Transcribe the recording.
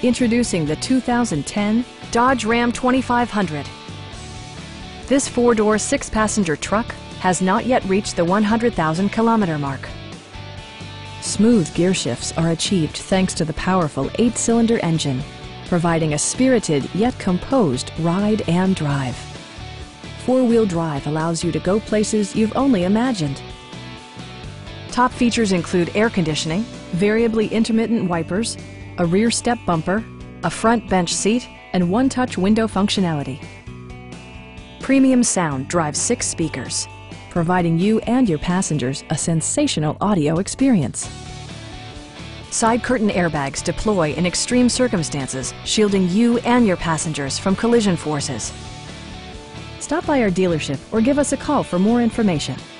Introducing the 2010 Dodge Ram 2500. This four-door, six-passenger truck has not yet reached the 100,000-kilometer mark. Smooth gear shifts are achieved thanks to the powerful 8-cylinder engine, providing a spirited yet composed ride and drive. Four-wheel drive allows you to go places you've only imagined. Top features include air conditioning, variably intermittent wipers, a rear step bumper, a front bench seat, and one-touch window functionality. Premium sound drives 6 speakers, providing you and your passengers a sensational audio experience. Side curtain airbags deploy in extreme circumstances, shielding you and your passengers from collision forces. Stop by our dealership or give us a call for more information.